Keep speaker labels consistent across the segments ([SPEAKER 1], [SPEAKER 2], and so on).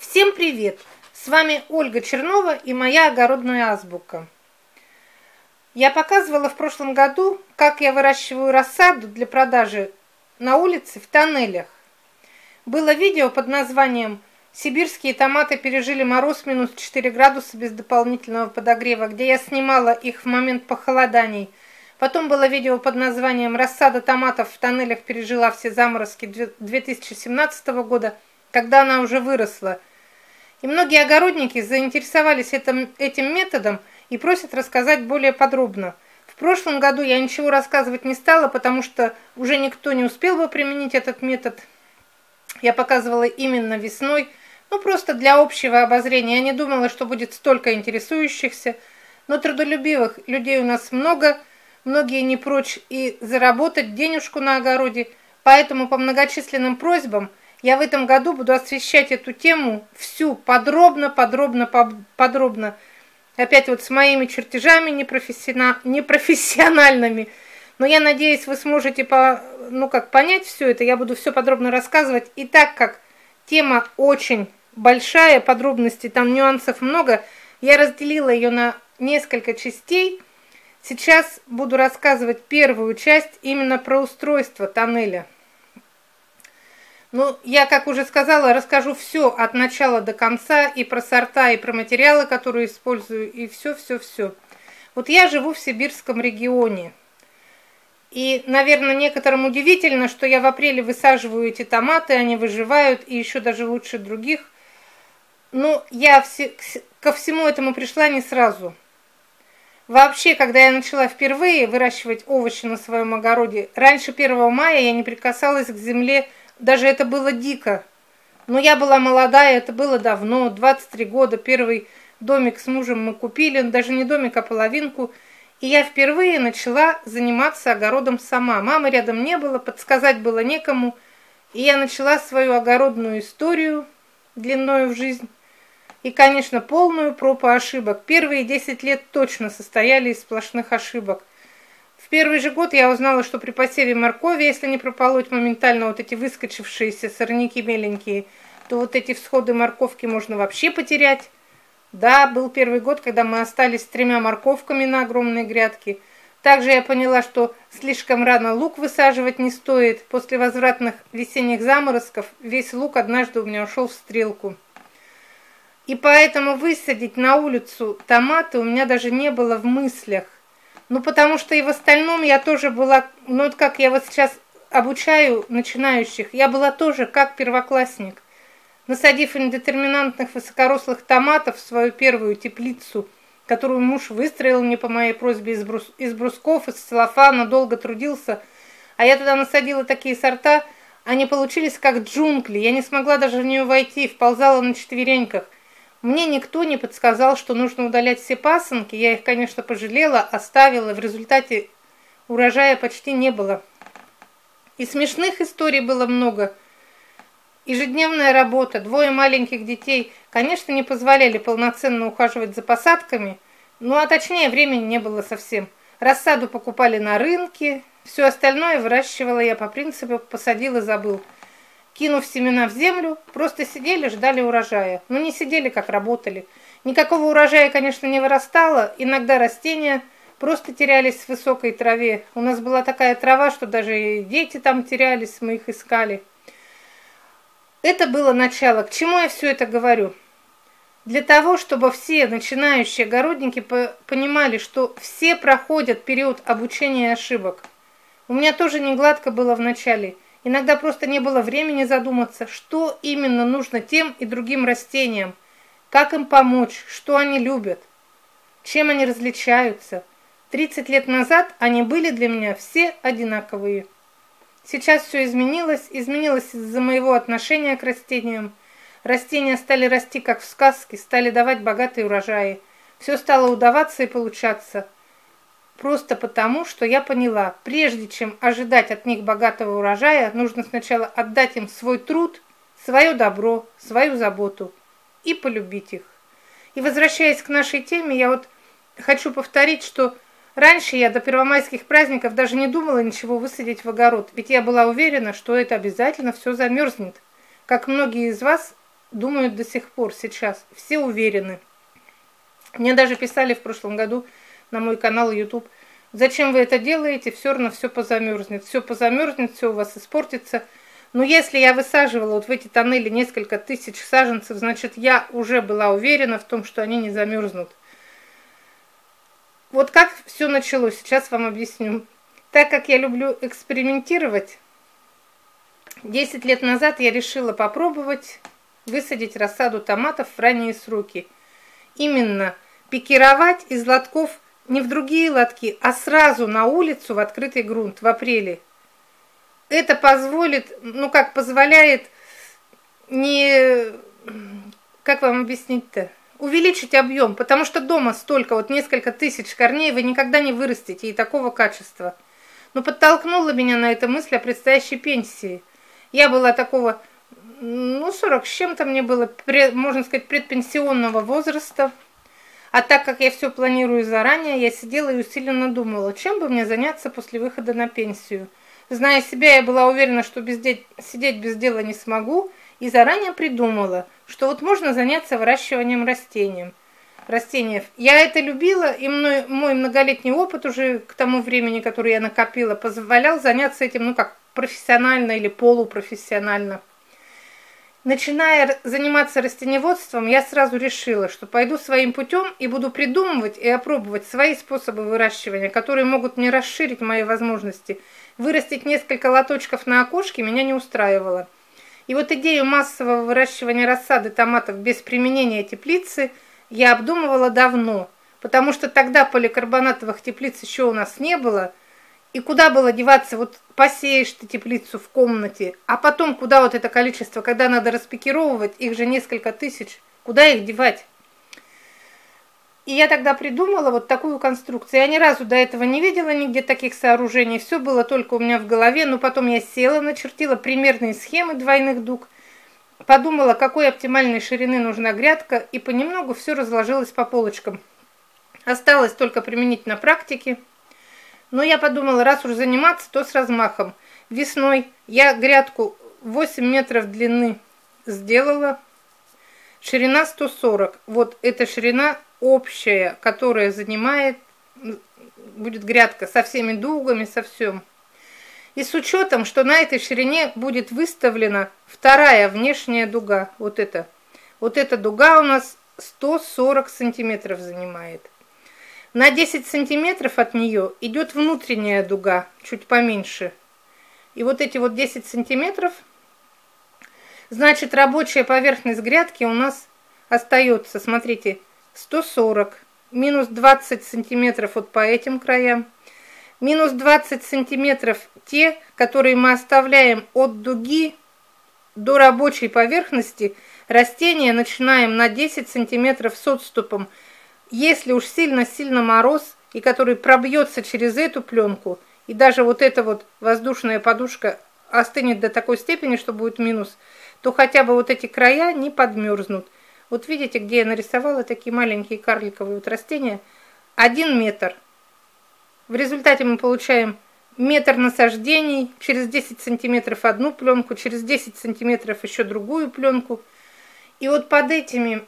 [SPEAKER 1] Всем привет! С вами Ольга Чернова и моя огородная азбука. Я показывала в прошлом году, как я выращиваю рассаду для продажи на улице в тоннелях. Было видео под названием «Сибирские томаты пережили мороз минус 4 градуса без дополнительного подогрева», где я снимала их в момент похолоданий. Потом было видео под названием «Рассада томатов в тоннелях пережила все заморозки 2017 года», когда она уже выросла. И многие огородники заинтересовались этим методом и просят рассказать более подробно. В прошлом году я ничего рассказывать не стала, потому что уже никто не успел бы применить этот метод. Я показывала именно весной, просто для общего обозрения. Я не думала, что будет столько интересующихся, но трудолюбивых людей у нас много, многие не прочь и заработать денежку на огороде, поэтому по многочисленным просьбам я в этом году буду освещать эту тему всю подробно. Опять вот с моими чертежами непрофессиональными. Но я надеюсь, вы сможете понять все это. Я буду все подробно рассказывать. И так как тема очень большая, подробностей, там нюансов много, я разделила ее на несколько частей. Сейчас буду рассказывать первую часть именно про устройство тоннеля. Я, как уже сказала, расскажу все от начала до конца, и про сорта, и про материалы, которые использую, и все. Вот я живу в сибирском регионе. И, наверное, некоторым удивительно, что я в апреле высаживаю эти томаты, они выживают, и еще даже лучше других. Но я ко всему этому пришла не сразу. Вообще, когда я начала впервые выращивать овощи на своем огороде, раньше 1 мая я не прикасалась к земле. Даже это было дико. Но я была молодая, это было давно, 23 года. Первый домик с мужем мы купили, даже не домик, а половинку. И я впервые начала заниматься огородом сама. Мамы рядом не было, подсказать было некому. И я начала свою огородную историю длиною в жизнь. И, конечно, полную пропу ошибок. Первые 10 лет точно состояли из сплошных ошибок. В первый же год я узнала, что при посеве моркови, если не прополоть моментально вот эти выскочившиеся сорняки меленькие, то вот эти всходы морковки можно вообще потерять. Да, был первый год, когда мы остались с 3 морковками на огромной грядке. Также я поняла, что слишком рано лук высаживать не стоит. После возвратных весенних заморозков весь лук однажды у меня ушел в стрелку. И поэтому высадить на улицу томаты у меня даже не было в мыслях. Потому что и в остальном я тоже была, вот как я вот сейчас обучаю начинающих, я была тоже как первоклассник. Насадив индетерминантных высокорослых томатов в свою первую теплицу, которую муж выстроил мне по моей просьбе из брусков, из целлофана, долго трудился, а я туда насадила такие сорта, они получились как джунгли, я не смогла даже в нее войти, вползала на четвереньках. Мне никто не подсказал, что нужно удалять все пасынки. Я их, конечно, пожалела, оставила. В результате урожая почти не было. И смешных историй было много. Ежедневная работа, 2 маленьких детей, конечно, не позволяли полноценно ухаживать за посадками. А точнее, времени не было совсем. Рассаду покупали на рынке. Все остальное выращивала я по принципу «посадил и забыл». Кинув семена в землю, просто сидели, ждали урожая. Не сидели, как работали. Никакого урожая, конечно, не вырастало. Иногда растения просто терялись в высокой траве. У нас была такая трава, что даже и дети там терялись, мы их искали. Это было начало. К чему я все это говорю? Для того, чтобы все начинающие огородники понимали, что все проходят период обучения и ошибок. У меня тоже не гладко было в начале. Иногда просто не было времени задуматься, что именно нужно тем и другим растениям, как им помочь, что они любят, чем они различаются. 30 лет назад они были для меня все одинаковые. Сейчас все изменилось из-за моего отношения к растениям. Растения стали расти как в сказке, стали давать богатые урожаи. Все стало удаваться и получаться. Просто потому, что я поняла, прежде чем ожидать от них богатого урожая, нужно сначала отдать им свой труд, свое добро, свою заботу и полюбить их. И возвращаясь к нашей теме, я хочу повторить, что раньше я до первомайских праздников даже не думала ничего высадить в огород, ведь я была уверена, что это обязательно все замерзнет. Как многие из вас думают до сих пор сейчас. Все уверены. Мне даже писали в прошлом году на мой канал YouTube: зачем вы это делаете, все равно все позамерзнет, все у вас испортится. Но если я высаживала вот в эти тоннели несколько тысяч саженцев, значит, я уже была уверена в том, что они не замерзнут. Вот как все началось, сейчас вам объясню. Так как я люблю экспериментировать, 10 лет назад я решила попробовать высадить рассаду томатов в ранние сроки. Именно пикировать из лотков не в другие лотки, а сразу на улицу в открытый грунт в апреле. Это позволит, позволяет не, как вам объяснить-то, увеличить объем, потому что дома столько, вот несколько тысяч корней вы никогда не вырастите и такого качества. Но подтолкнула меня на эту мысль о предстоящей пенсии. Я была такого, 40 с чем-то мне было, можно сказать, предпенсионного возраста. А так как я все планирую заранее, я сидела и усиленно думала, чем бы мне заняться после выхода на пенсию. Зная себя, я была уверена, что сидеть без дела не смогу, и заранее придумала, что вот можно заняться выращиванием растений. Я это любила, и мой многолетний опыт уже к тому времени, который я накопила, позволял заняться этим, профессионально или полупрофессионально. Начиная заниматься растениеводством, я сразу решила, что пойду своим путем и буду придумывать и опробовать свои способы выращивания, которые могут мне расширить мои возможности. Вырастить несколько лоточков на окошке меня не устраивало. И вот идею массового выращивания рассады томатов без применения теплицы я обдумывала давно, потому что тогда поликарбонатовых теплиц еще у нас не было. И куда было деваться, вот посеешь ты теплицу в комнате, а потом куда вот это количество, когда надо распикировывать, их же несколько тысяч, куда их девать? И я тогда придумала вот такую конструкцию. Я ни разу до этого не видела нигде таких сооружений, все было только у меня в голове, но потом я села, начертила примерные схемы двойных дуг, подумала, какой оптимальной ширины нужна грядка, и понемногу все разложилось по полочкам. Осталось только применить на практике. Но я подумала, раз уж заниматься, то с размахом. Весной я грядку 8 метров длины сделала, ширина 140. Вот эта ширина общая, которая занимает, будет грядка со всеми дугами, со всем. И с учетом, что на этой ширине будет выставлена вторая внешняя дуга. Вот эта дуга у нас 140 сантиметров занимает. На 10 сантиметров от нее идет внутренняя дуга, чуть поменьше. И вот эти вот 10 сантиметров, значит, рабочая поверхность грядки у нас остается, смотрите, 140, минус 20 сантиметров вот по этим краям, минус 20 сантиметров те, которые мы оставляем от дуги до рабочей поверхности, растения начинаем на 10 сантиметров с отступом. Если уж сильно-сильно мороз, и который пробьется через эту пленку, и даже вот эта вот воздушная подушка остынет до такой степени, что будет минус, то хотя бы вот эти края не подмерзнут. Вот видите, где я нарисовала такие маленькие карликовые вот растения? 1 метр. В результате мы получаем метр насаждений, через 10 сантиметров одну пленку, через 10 сантиметров еще другую пленку. И вот под этими...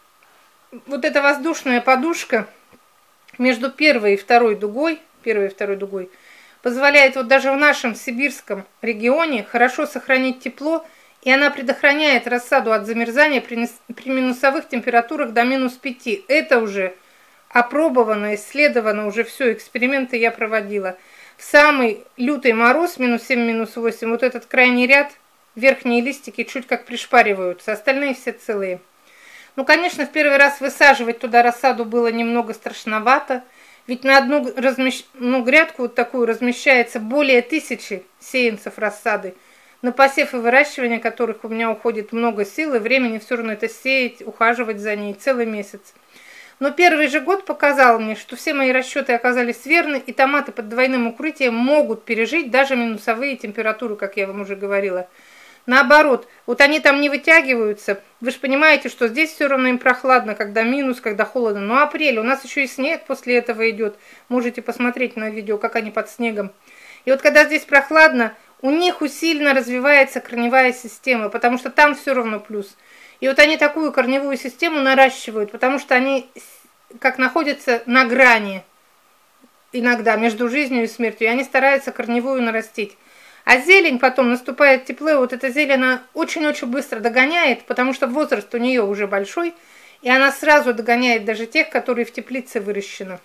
[SPEAKER 1] Вот эта воздушная подушка между первой и второй дугой позволяет вот даже в нашем сибирском регионе хорошо сохранить тепло, и она предохраняет рассаду от замерзания при минусовых температурах до минус 5. Это уже опробовано, исследовано, уже все, эксперименты я проводила. В самый лютый мороз, минус 7, минус 8, вот этот крайний ряд, верхние листики чуть как пришпариваются, остальные все целые. Ну, конечно, в первый раз высаживать туда рассаду было немного страшновато, ведь на одну грядку вот такую размещается более 1000 сеянцев рассады, на посев и выращивание которых у меня уходит много сил и времени, все равно это сеять, ухаживать за ней целый месяц. Но первый же год показал мне, что все мои расчеты оказались верны, и томаты под двойным укрытием могут пережить даже минусовые температуры, как я вам уже говорила. Наоборот, вот они там не вытягиваются. Вы же понимаете, что здесь все равно им прохладно, когда минус, когда холодно. Но апрель, у нас еще и снег после этого идет. Можете посмотреть на видео, как они под снегом. И вот когда здесь прохладно, у них усиленно развивается корневая система, потому что там все равно плюс. И вот они такую корневую систему наращивают, потому что они как находятся на грани иногда между жизнью и смертью, и они стараются корневую нарастить. А зелень потом, наступает тепло, и вот эта зелень, она очень-очень быстро догоняет, потому что возраст у нее уже большой, и она сразу догоняет даже тех, которые в теплице выращены.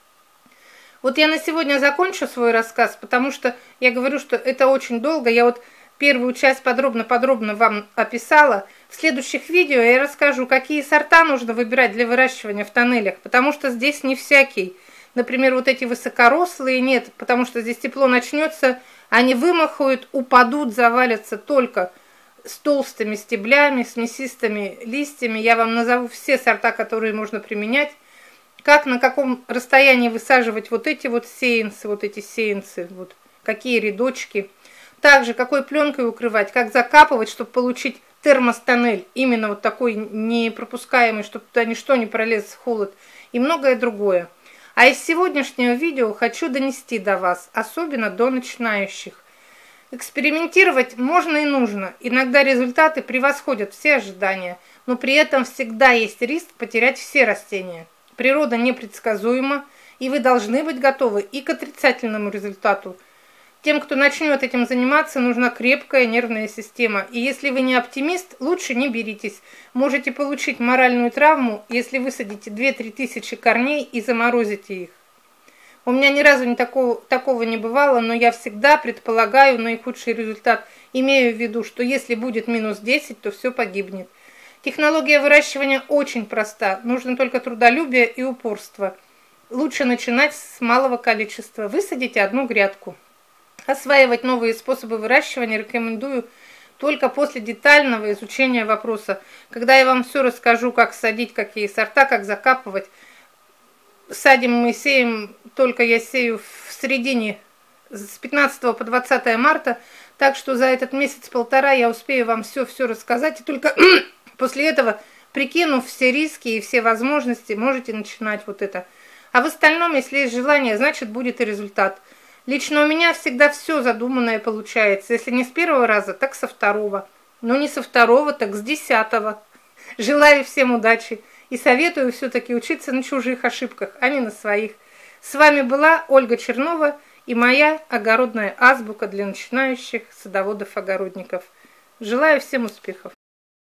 [SPEAKER 1] Вот я на сегодня закончу свой рассказ, потому что я говорю, что это очень долго. Я вот первую часть подробно вам описала. В следующих видео я расскажу, какие сорта нужно выбирать для выращивания в тоннелях, потому что здесь не всякий. Например, вот эти высокорослые нет, потому что здесь тепло начнется, они вымахают, упадут, завалятся только с толстыми стеблями, с мясистыми листьями. Я вам назову все сорта, которые можно применять. Как, на каком расстоянии высаживать вот эти сеянцы, вот какие рядочки. Также, какой пленкой укрывать, как закапывать, чтобы получить термостоннель, именно вот такой непропускаемый, чтобы туда ничто не пролез, холод, и многое другое. А из сегодняшнего видео хочу донести до вас, особенно до начинающих. Экспериментировать можно и нужно. Иногда результаты превосходят все ожидания, но при этом всегда есть риск потерять все растения. Природа непредсказуема, и вы должны быть готовы и к отрицательному результату. Тем, кто начнет этим заниматься, нужна крепкая нервная система. И если вы не оптимист, лучше не беритесь. Можете получить моральную травму, если высадите 2-3 тысячи корней и заморозите их. У меня ни разу такого не бывало, но я всегда предполагаю наихудший результат. Имею в виду, что если будет минус 10, то все погибнет. Технология выращивания очень проста, нужно только трудолюбие и упорство. Лучше начинать с малого количества. Высадите одну грядку. Осваивать новые способы выращивания рекомендую только после детального изучения вопроса. Когда я вам все расскажу, как садить, какие сорта, как закапывать. Садим мы сеем, только я сею в середине, с 15 по 20 марта, так что за этот месяц-полтора я успею вам все рассказать, и только после этого, прикинув все риски и все возможности, можете начинать вот это. А в остальном, если есть желание, значит будет и результат. Лично у меня всегда все задуманное получается. Если не с первого раза, так со второго. Но не со второго, так с 10-го. Желаю всем удачи и советую все-таки учиться на чужих ошибках, а не на своих. С вами была Ольга Чернова и моя огородная азбука для начинающих садоводов-огородников. Желаю всем успехов!